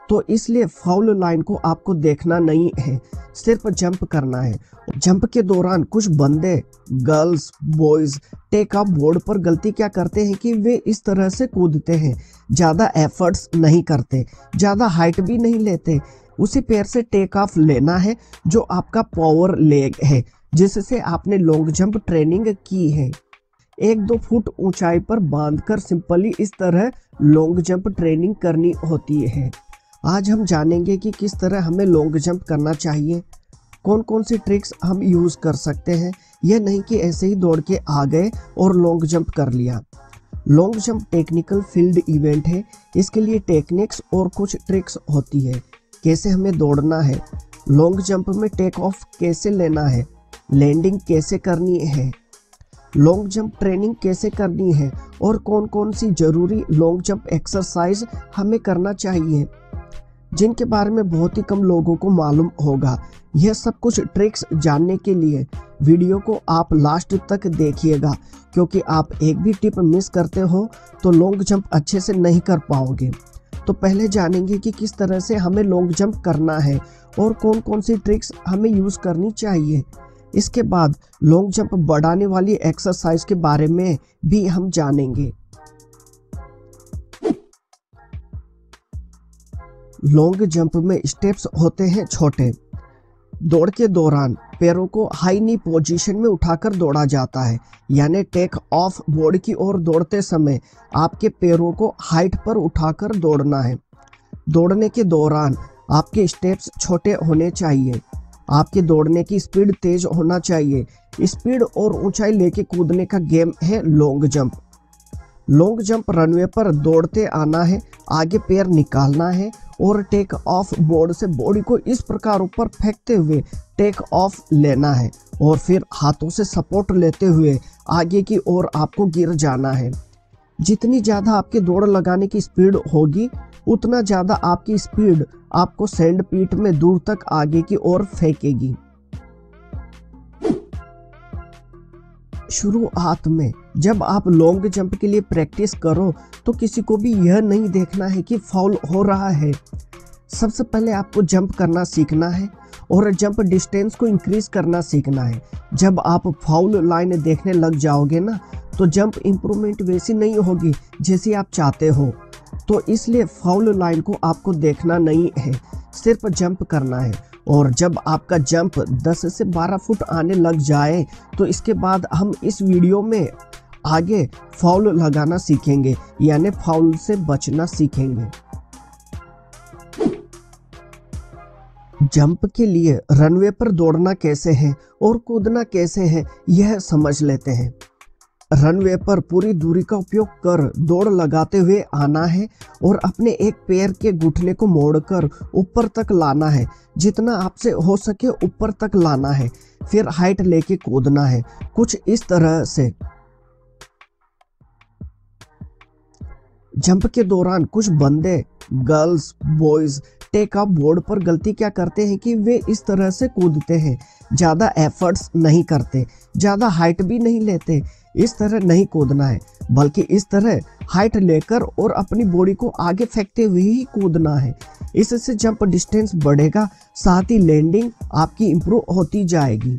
तो इसलिए foul line को आपको देखना नहीं है, सिर्फ जंप करना है। जंप के दौरान कुछ बंदे, girls, boys take off board पर गलती क्या करते हैं कि वे इस तरह से कूदते हैं, ज़्यादा एफर्ट्स नहीं करते, ज़्यादा हाइट भी नहीं लेते। उसी पैर से टेक ऑफ लेना है जो आपका पावर लेग है, जिससे आपने लॉन्ग जंप ट्रेनिंग की है। 1-2 फुट ऊंचाई पर बांधकर सिंपली इस तरह लॉन्ग जंप ट्रेनिंग करनी होती है। आज हम जानेंगे कि किस तरह हमें लॉन्ग जंप करना चाहिए, कौन कौन सी ट्रिक्स हम यूज़ कर सकते हैं। यह नहीं कि ऐसे ही दौड़ के आ गए और लॉन्ग जंप कर लिया। Long jump technical field event है, इसके लिए टेक्निक्स और कुछ ट्रिक्स होती है। कैसे हमें दौड़ना है, लॉन्ग जंप में टेक ऑफ कैसे लेना है, लैंडिंग कैसे करनी है, लॉन्ग जंप ट्रेनिंग कैसे करनी है और कौन कौन सी ज़रूरी लॉन्ग जंप एक्सरसाइज हमें करना चाहिए, जिनके बारे में बहुत ही कम लोगों को मालूम होगा। यह सब कुछ ट्रिक्स जानने के लिए वीडियो को आप लास्ट तक देखिएगा, क्योंकि आप एक भी टिप मिस करते हो तो लॉन्ग जंप अच्छे से नहीं कर पाओगे। तो पहले जानेंगे कि किस तरह से हमें लॉन्ग जंप करना है और कौन कौन सी ट्रिक्स हमें यूज़ करनी चाहिए। इसके बाद लॉन्ग जंप बढ़ाने वाली एक्सरसाइज के बारे में भी हम जानेंगे। लॉन्ग जंप में स्टेप्स होते हैं छोटे। दौड़ के दौरान पैरों को हाई नी पोजीशन में उठाकर दौड़ा जाता है, यानी टेक ऑफ बोर्ड की ओर दौड़ते समय आपके पैरों को हाइट पर उठाकर दौड़ना है। दौड़ने के दौरान आपके स्टेप्स छोटे होने चाहिए। आपके दौड़ने की स्पीड तेज होना चाहिए। स्पीड और ऊंचाई लेके कूदने का गेम है long jump. Long jump runway पर दौड़ते आना है, आगे पैर निकालना है और टेक ऑफ बोर्ड से बॉडी को इस प्रकार ऊपर फेंकते हुए टेक ऑफ लेना है और फिर हाथों से सपोर्ट लेते हुए आगे की ओर आपको गिर जाना है। जितनी ज़्यादा आपकी दौड़ लगाने की स्पीड होगी, उतना ज़्यादा आपकी स्पीड आपको सैंड पीट में दूर तक आगे की ओर फेंकेगी। शुरुआत में जब आप लॉन्ग जंप के लिए प्रैक्टिस करो तो किसी को भी यह नहीं देखना है कि फाउल हो रहा है। सबसे पहले आपको जंप करना सीखना है और जंप डिस्टेंस को इंक्रीज करना सीखना है। जब आप फाउल लाइन देखने लग जाओगे ना, तो जंप इम्प्रूवमेंट वैसी नहीं होगी जैसी आप चाहते हो। तो इसलिए फाउल लाइन को आपको देखना नहीं है, सिर्फ जंप करना है। और जब आपका जंप 10 से 12 फुट आने लग जाए तो इसके बाद हम इस वीडियो में आगे फाउल लगाना सीखेंगे, यानी फाउल से बचना सीखेंगे। जंप के लिए रनवे पर दौड़ना कैसे है और कूदना कैसे है, यह समझ लेते हैं। रनवे पर पूरी दूरी का उपयोग कर दौड़ लगाते हुए आना है और अपने एक पैर के घुटने को मोड़कर ऊपर तक लाना है। जितना आपसे हो सके ऊपर तक लाना है, फिर हाइट लेके कूदना है, कुछ इस तरह से। जंप के दौरान कुछ बंदे, girls, boys take off board पर गलती क्या करते हैं कि वे इस तरह से कूदते हैं, ज़्यादा एफर्ट्स नहीं करते, ज़्यादा हाइट भी नहीं लेते। इस तरह नहीं कूदना है, बल्कि इस तरह हाइट लेकर और अपनी बॉडी को आगे फेंकते हुए ही कूदना है। इससे जंप डिस्टेंस बढ़ेगा, साथ ही लैंडिंग आपकी इंप्रूव होती जाएगी।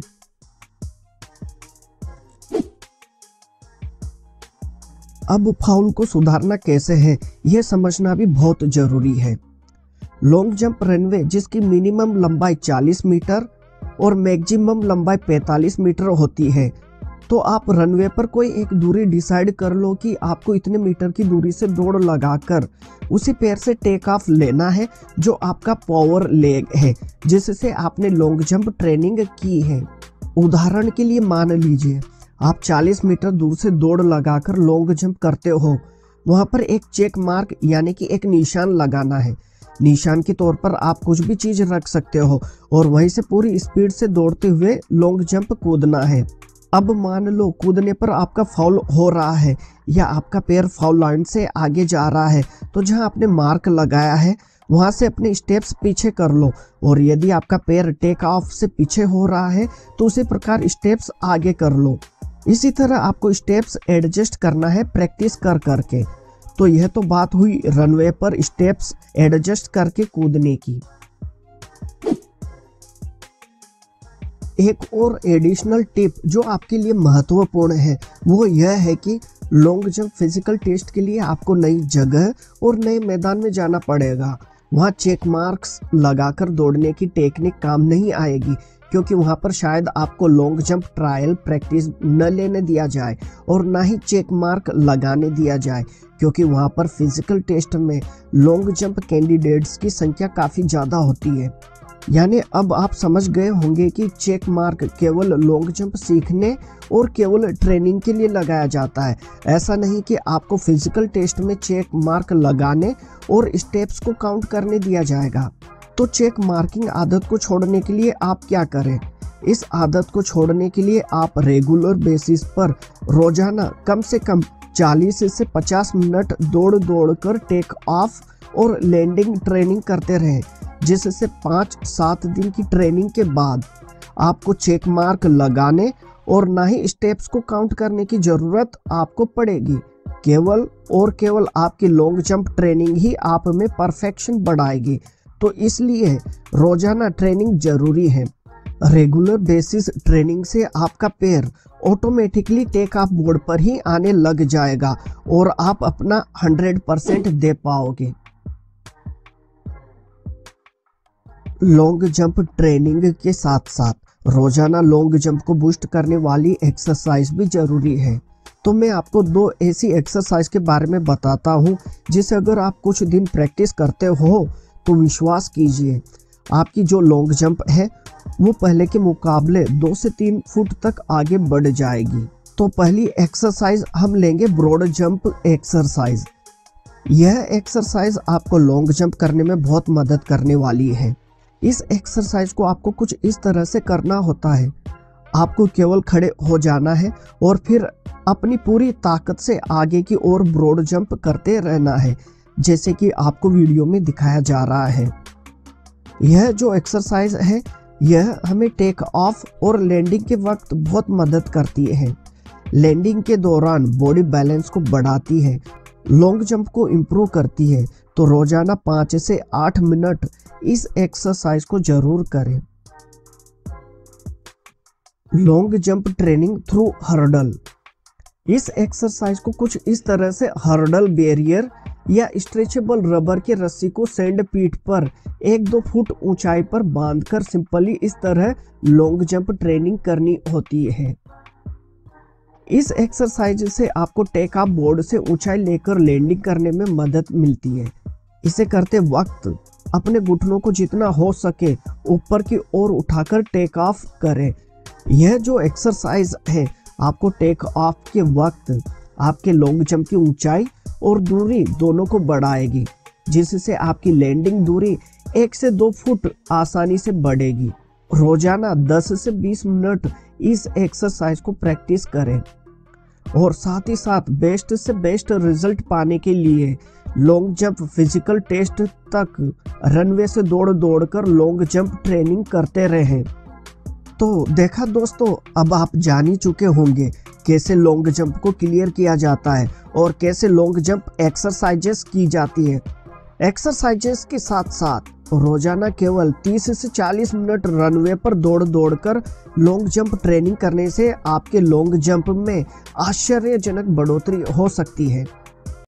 अब फाउल को सुधारना कैसे है, यह समझना भी बहुत जरूरी है। लॉन्ग जंप रनवे जिसकी मिनिमम लंबाई 40 मीटर और मैक्सिमम लंबाई 45 मीटर होती है, तो आप रनवे पर कोई एक दूरी डिसाइड कर लो कि आपको इतने मीटर की दूरी से दौड़ लगाकर उसी पैर से टेक ऑफ लेना है जो आपका पावर लेग है, जिससे आपने लॉन्ग जंप ट्रेनिंग की है। उदाहरण के लिए मान लीजिए आप 40 मीटर दूर से दौड़ लगाकर लॉन्ग जंप करते हो, वहाँ पर एक चेक मार्क यानी कि एक निशान लगाना है। निशान के तौर पर आप कुछ भी चीज़ रख सकते हो और वहीं से पूरी स्पीड से दौड़ते हुए लॉन्ग जंप कूदना है। अब मान लो कूदने पर आपका फाउल हो रहा है या आपका पैर फाउल लाइन से आगे जा रहा है, तो जहां आपने मार्क लगाया है वहां से अपने स्टेप्स पीछे कर लो, और यदि आपका पैर टेक ऑफ से पीछे हो रहा है तो उसी प्रकार स्टेप्स आगे कर लो। इसी तरह आपको स्टेप्स एडजस्ट करना है प्रैक्टिस कर करके। तो यह तो बात हुई रनवे पर स्टेप्स एडजस्ट करके कूदने की। एक और एडिशनल टिप जो आपके लिए महत्वपूर्ण है वो यह है कि लॉन्ग जंप फिजिकल टेस्ट के लिए आपको नई जगह और नए मैदान में जाना पड़ेगा। वहाँ चेक मार्क्स लगाकर दौड़ने की टेक्निक काम नहीं आएगी, क्योंकि वहाँ पर शायद आपको लॉन्ग जंप ट्रायल प्रैक्टिस न लेने दिया जाए और ना ही चेक मार्क लगाने दिया जाए, क्योंकि वहाँ पर फिजिकल टेस्ट में लॉन्ग जंप कैंडिडेट्स की संख्या काफ़ी ज़्यादा होती है। यानी अब आप समझ गए होंगे कि चेक मार्क केवल लॉन्ग जंप सीखने और केवल ट्रेनिंग के लिए लगाया जाता है। ऐसा नहीं कि आपको फिजिकल टेस्ट में चेक मार्क लगाने और स्टेप्स को काउंट करने दिया जाएगा। तो चेक मार्किंग आदत को छोड़ने के लिए आप क्या करें? इस आदत को छोड़ने के लिए आप रेगुलर बेसिस पर रोजाना कम से कम 40 से 50 मिनट दौड़ कर टेक ऑफ और लैंडिंग ट्रेनिंग करते रहें, जिससे 5-7 दिन की ट्रेनिंग के बाद आपको चेक मार्क लगाने और ना ही स्टेप्स को काउंट करने की जरूरत आपको पड़ेगी। केवल और केवल आपकी लॉन्ग जंप ट्रेनिंग ही आप में परफेक्शन बढ़ाएगी। तो इसलिए रोजाना ट्रेनिंग जरूरी है। रेगुलर बेसिस ट्रेनिंग से आपका पैर ऑटोमेटिकली टेक ऑफ बोर्ड पर ही आने लग जाएगा और आप अपना 100% दे पाओगे। लॉन्ग जंप ट्रेनिंग के साथ साथ रोजाना लॉन्ग जंप को बूस्ट करने वाली एक्सरसाइज भी जरूरी है। तो मैं आपको 2 ऐसी एक्सरसाइज के बारे में बताता हूँ जिसे अगर आप कुछ दिन प्रैक्टिस करते हो तो विश्वास कीजिए आपकी जो लॉन्ग जंप है वो पहले के मुकाबले 2 से 3 फुट तक आगे बढ़ जाएगी। तो पहली एक्सरसाइज हम लेंगे ब्रॉड जंप एक्सरसाइज। यह एक्सरसाइज आपको लॉन्ग जंप करने में बहुत मदद करने वाली है। इस एक्सरसाइज को आपको कुछ इस तरह से करना होता है। आपको केवल खड़े हो जाना है और फिर अपनी पूरी ताकत से आगे की ओर ब्रॉड जंप करते रहना है, जैसे कि आपको वीडियो में दिखाया जा रहा है। यह जो एक्सरसाइज है यह हमें टेक ऑफ और लैंडिंग के वक्त बहुत मदद करती है। लैंडिंग के दौरान बॉडी बैलेंस को बढ़ाती है, लॉन्ग जंप को इम्प्रूव करती है। तो रोजाना 5 से 8 मिनट इस एक्सरसाइज को जरूर करें। Long jump training through hurdle. इस एक्सरसाइज को कुछ इस तरह से हर्डल बैरियर या स्ट्रेचेबल रबर के रस्सी को सैंड पीठ पर 1-2 फुट ऊंचाई पर बांधकर सिंपली इस तरह लॉन्ग जंप ट्रेनिंग करनी होती है। इस एक्सरसाइज से आपको टेक ऑफ बोर्ड से ऊंचाई लेकर लैंडिंग करने में मदद मिलती है। इसे करते वक्त अपने घुटनों को जितना हो सके ऊपर की ओर उठाकर टेक ऑफ करें। यह जो एक्सरसाइज है आपको टेक ऑफ के वक्त आपके लॉन्ग जंप की ऊंचाई और दूरी दोनों को बढ़ाएगी, जिससे आपकी लैंडिंग दूरी 1 से 2 फुट आसानी से बढ़ेगी। रोजाना 10 से 20 मिनट इस एक्सरसाइज को प्रैक्टिस करें और साथ ही साथ बेस्ट से बेस्ट रिजल्ट पाने के लिए लॉन्ग जंप फिजिकल टेस्ट तक रनवे से दौड़ कर लॉन्ग जंप ट्रेनिंग करते रहें। तो देखा दोस्तों, अब आप जान ही चुके होंगे कैसे लॉन्ग जंप को क्लियर किया जाता है और कैसे लॉन्ग जंप एक्सरसाइजेस की जाती है। एक्सरसाइजेस के साथ साथ रोजाना केवल 30 से 40 मिनट रनवे पर दौड़ कर लॉन्ग जंप ट्रेनिंग करने से आपके लॉन्ग जंप में आश्चर्यजनक बढ़ोतरी हो सकती है।